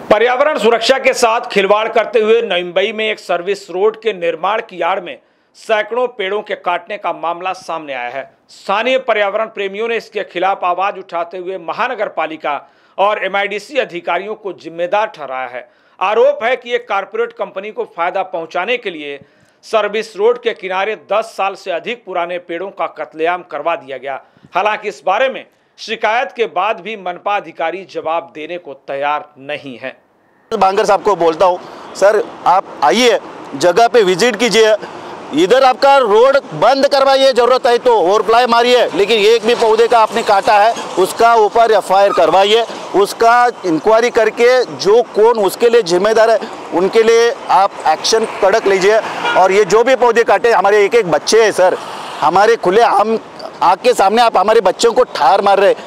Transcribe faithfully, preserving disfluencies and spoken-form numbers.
पर्यावरण सुरक्षा के साथ खिलवाड़ करते हुए नई मुंबई में एक सर्विस रोड के निर्माण की आड़ में सैकड़ों पेड़ों के काटने का मामला सामने आया है। स्थानीय पर्यावरण प्रेमियों ने इसके खिलाफ आवाज उठाते हुए महानगर पालिका और एम आई डी सी अधिकारियों को जिम्मेदार ठहराया है। आरोप है कि एक कारपोरेट कंपनी को फायदा पहुंचाने के लिए सर्विस रोड के किनारे दस साल से अधिक पुराने पेड़ों का कत्लेआम करवा दिया गया। हालांकि इस बारे में शिकायत के बाद भी मनपा अधिकारी जवाब देने को तैयार नहीं है। बांगर साहब को बोलता हूँ, सर आप आइए, जगह पे विजिट कीजिए, इधर आपका रोड बंद करवाइए, जरूरत है तो ओवरप्लाई मारिए, लेकिन एक भी पौधे का आपने काटा है उसका ऊपर एफ आई आर करवाइए, उसका इंक्वायरी करके जो कौन उसके लिए जिम्मेदार है उनके लिए आप एक्शन कड़क लीजिए। और ये जो भी पौधे काटे, हमारे एक एक बच्चे हैं सर, हमारे खुले हम आग के सामने आप हमारे बच्चों को ठार मार रहे।